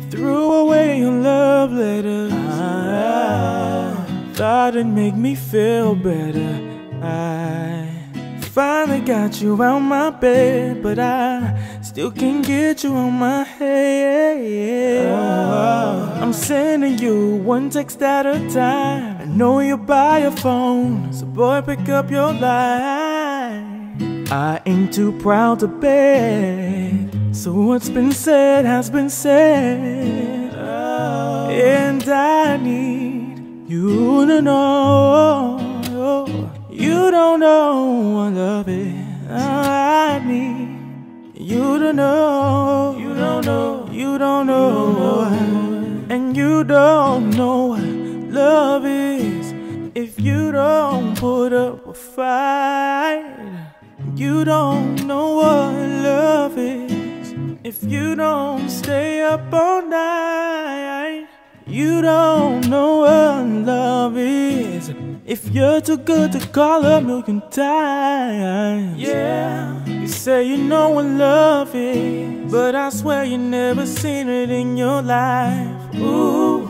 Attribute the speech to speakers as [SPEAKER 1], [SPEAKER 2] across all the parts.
[SPEAKER 1] threw away your love letters. I thought it'd make me feel better. I finally got you out my bed, but I still can't get you on my head. I'm sending you one text at a time. I know you're by your phone, so boy, pick up your line. I ain't too proud to beg, so what's been said has been said. And I need you to know you don't know what love is. I need you to know you don't know, you don't know, and you don't know what love is if you don't put up a fight. You don't know what love is if you don't stay up all night. You don't know what love is if you're too good to call a million times. Yeah, you say you know what love is, but I swear you never seen it in your life. Ooh,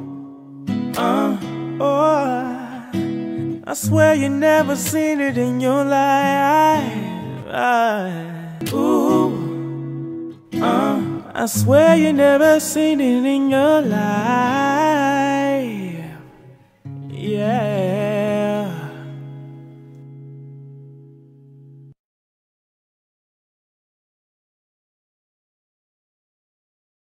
[SPEAKER 1] oh, I swear you never seen it in your life. Ooh, I swear you never seen it in your life.